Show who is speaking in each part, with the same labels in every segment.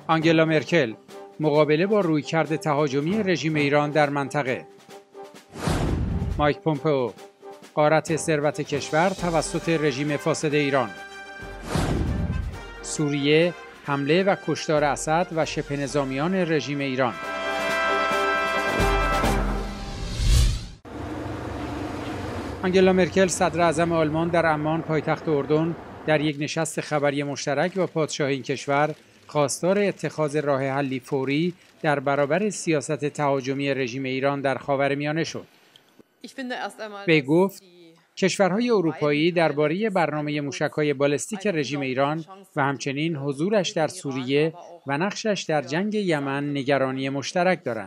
Speaker 1: آنگلا مرکل مقابله با رویکرد تهاجمی رژیم ایران در منطقه. مایک پومپئو غارت ثروت کشور توسط رژیم فاسد ایران. سوریه حمله و کشتار اسد و شبه نظامیان رژیم ایران. آنگلا مرکل صدر اعظم آلمان در عمان پایتخت اردن در یک نشست خبری مشترک با پادشاه این کشور خواستار اتخاذ راه حلی فوری در برابر سیاست تهاجمی رژیم ایران در خاورمیانه شد. وی گفت کشورهای اروپایی درباره برنامه موشک‌های بالستیک رژیم ایران و همچنین حضورش در سوریه و نقشش در جنگ یمن نگرانی مشترک دارند.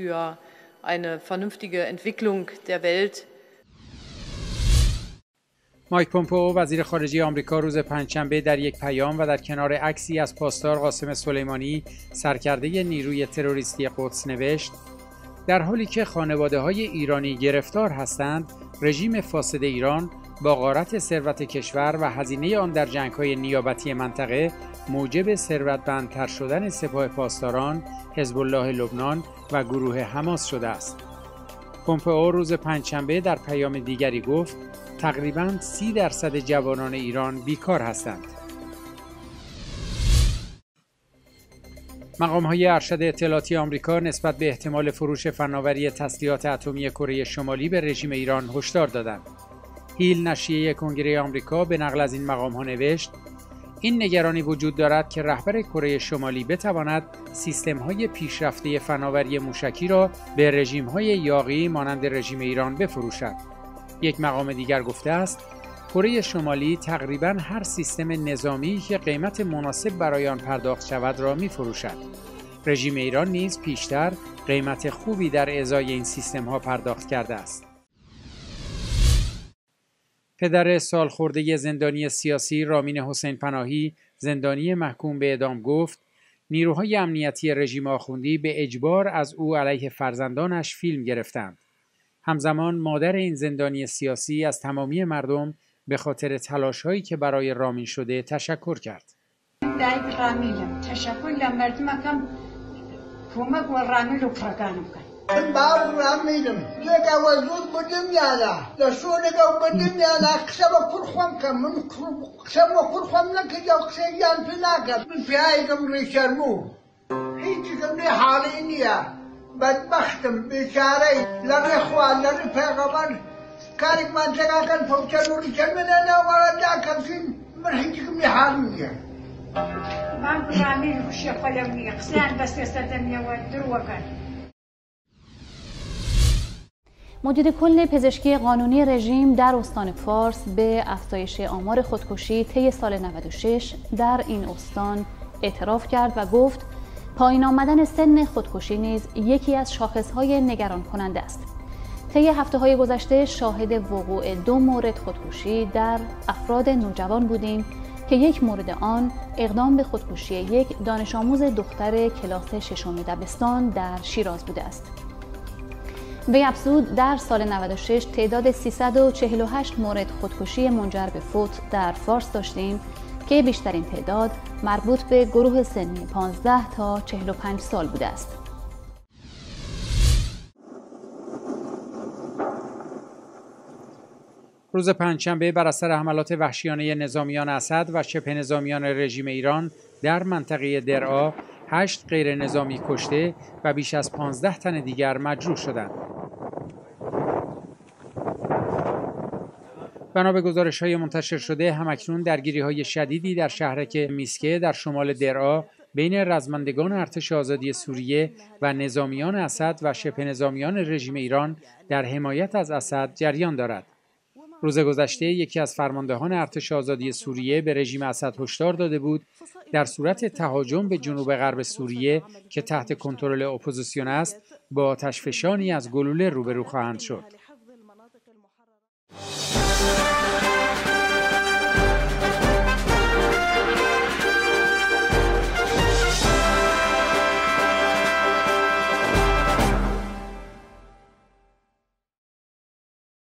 Speaker 1: مایک پومپئو وزیر خارجه آمریکا روز پنجشنبه در یک پیام و در کنار عکسی از پاسدار قاسم سلیمانی سرکرده نیروی تروریستی قدس نوشت: در حالی که خانواده‌های ایرانی گرفتار هستند، رژیم فاسد ایران با غارت ثروت کشور و هزینه آن در جنگ‌های نیابتی منطقه موجب ثروتمندتر شدن سپاه پاسداران، حزب الله لبنان و گروه حماس شده است. پومپئو روز پنجشنبه در پیام دیگری گفت تقریباً 30% جوانان ایران بیکار هستند. مقام‌های ارشد اطلاعاتی آمریکا نسبت به احتمال فروش فناوری تسلیحات اتمی کره شمالی به رژیم ایران هشدار دادند. هیل نشریه کنگره آمریکا به نقل از این مقام‌ها نوشت: این نگرانی وجود دارد که رهبر کره شمالی بتواند سیستم‌های پیشرفته فناوری موشکی را به رژیم‌های یاغی مانند رژیم ایران بفروشد. یک مقام دیگر گفته است کره شمالی تقریباً هر سیستم نظامی که قیمت مناسب برای آن پرداخت شود را می‌فروشد. رژیم ایران نیز پیشتر قیمت خوبی در ازای این سیستم‌ها پرداخت کرده است. پدر سالخورده زندانی سیاسی رامین حسین پناهی، زندانی محکوم به اعدام، گفت نیروهای امنیتی رژیم آخوندی به اجبار از او علیه فرزندانش فیلم گرفتند. همزمان مادر این زندانی سیاسی از تمامی مردم به خاطر تلاش‌هایی که برای رامین شده تشکر کرد.
Speaker 2: تشکر مردمم کمک و رامین رو پرگانم کرد.
Speaker 3: بار رامینم لگا وزود بدم یالا لشو لگا بدم یالا کسب کرخوام کم من کسب کرخوام نکجا کسیان پناکت پیایگم ریشرمو هیچ کم نه حالی نیا بدبختم بیچاره لری خوان لری پیغمبر کاری من جگا کن پوچلو ریشرم نه وارد کمسین من هیچ کم نه حالی نیا
Speaker 2: من رامین خوشی خالم نیا کسیان بس استادم نیا و درو کن.
Speaker 4: مدیر کل پزشکی قانونی رژیم در استان فارس به افزایش آمار خودکشی طی سال 96 در این استان اعتراف کرد و گفت پایین آمدن سن خودکشی نیز یکی از شاخصهای نگران کننده است. طی هفته‌های گذشته شاهد وقوع 2 مورد خودکشی در افراد نوجوان بودیم که یک مورد آن اقدام به خودکشی یک دانش آموز دختر کلاس 6 دبستان در شیراز بوده است. وی افزود در سال 96 تعداد 348 مورد خودکشی منجر به فوت در فارس داشتیم که بیشترین تعداد مربوط به گروه سنی 15 تا 45 سال بوده است.
Speaker 1: روز پنجشنبه بر اثر حملات وحشیانه نظامیان اسد و شبه نظامیان رژیم ایران در منطقه درعا 8 غیر نظامی کشته و بیش از 15 تن دیگر مجروح شدند. بنا به گزارش‌های منتشر شده همکنون درگیری‌های شدیدی در شهرک میسکه در شمال درعا بین رزمندگان ارتش آزادی سوریه و نظامیان اسد و شبه نظامیان رژیم ایران در حمایت از اسد جریان دارد. روز گذشته یکی از فرماندهان ارتش آزادی سوریه به رژیم اسد هشدار داده بود در صورت تهاجم به جنوب غرب سوریه که تحت کنترل اپوزیسیون است با آتشفشانی از گلوله روبرو خواهند شد.